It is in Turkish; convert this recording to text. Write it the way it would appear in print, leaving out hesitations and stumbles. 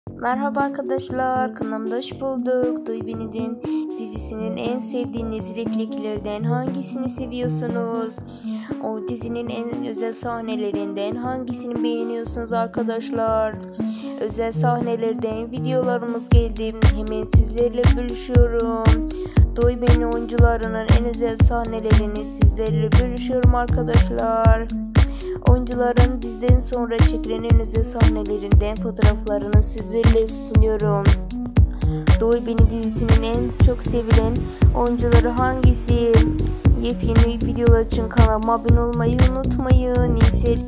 Merhaba arkadaşlar, kanalımda hoş bulduk. Duy Beni'nin dizisinin en sevdiğiniz repliklerden hangisini seviyorsunuz? O dizinin en özel sahnelerinden hangisini beğeniyorsunuz arkadaşlar? Özel sahnelerden videolarımız geldi. Hemen sizlerle bölüşüyorum. Duy Beni oyuncularının en özel sahnelerini sizlerle bölüşüyorum arkadaşlar. Oyuncuların diziden sonra çekilen en özel sahnelerinden fotoğraflarını sizlerle sunuyorum. Duy Beni dizisinin en çok sevilen oyuncuları hangisi? Yepyeni videolar için kanalıma abone olmayı unutmayın. İyi seyirler.